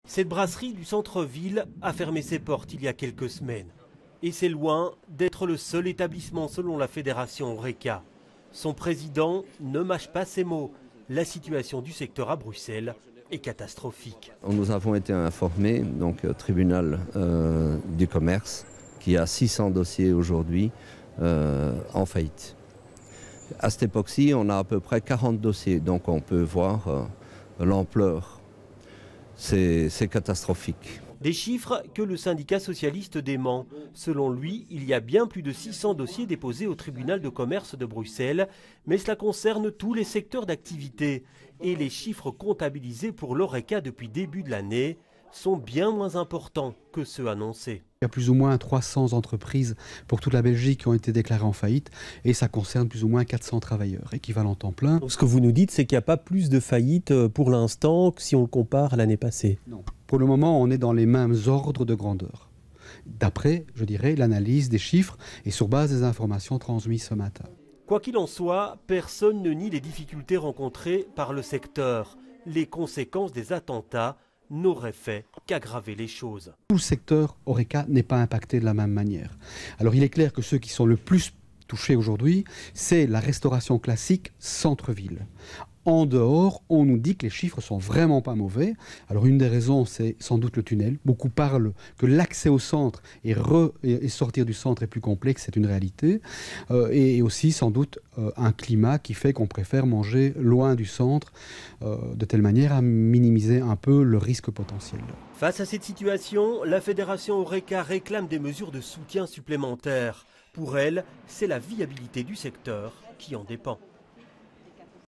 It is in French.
Cette brasserie du centre-ville a fermé ses portes il y a quelques semaines. Et c'est loin d'être le seul établissement selon la fédération Horeca. Son président ne mâche pas ses mots. La situation du secteur à Bruxelles est catastrophique. Nous avons été informés, donc tribunal du commerce, qui a 600 dossiers aujourd'hui en faillite. À cette époque-ci, on a à peu près 40 dossiers, donc on peut voir l'ampleur. C'est catastrophique. Des chiffres que le syndicat socialiste dément. Selon lui, il y a bien plus de 600 dossiers déposés au tribunal de commerce de Bruxelles, mais cela concerne tous les secteurs d'activité. Et les chiffres comptabilisés pour l'Horeca depuis début de l'année sont bien moins importants que ceux annoncés. Il y a plus ou moins 300 entreprises pour toute la Belgique qui ont été déclarées en faillite et ça concerne plus ou moins 400 travailleurs, équivalent temps plein. Donc ce que vous nous dites, c'est qu'il n'y a pas plus de faillites pour l'instant que si on le compare à l'année passée. Non. Pour le moment, on est dans les mêmes ordres de grandeur. D'après, je dirais, l'analyse des chiffres et sur base des informations transmises ce matin. Quoi qu'il en soit, personne ne nie les difficultés rencontrées par le secteur. Les conséquences des attentats n'aurait fait qu'aggraver les choses. Tout le secteur Horeca n'est pas impacté de la même manière. Alors il est clair que ceux qui sont le plus touchés aujourd'hui, c'est la restauration classique centre-ville. En dehors, on nous dit que les chiffres sont vraiment pas mauvais. Alors une des raisons, c'est sans doute le tunnel. Beaucoup parlent que l'accès au centre et sortir du centre est plus complexe, c'est une réalité. Et aussi sans doute un climat qui fait qu'on préfère manger loin du centre, de telle manière à minimiser un peu le risque potentiel. Face à cette situation, la fédération Horeca réclame des mesures de soutien supplémentaires. Pour elle, c'est la viabilité du secteur qui en dépend.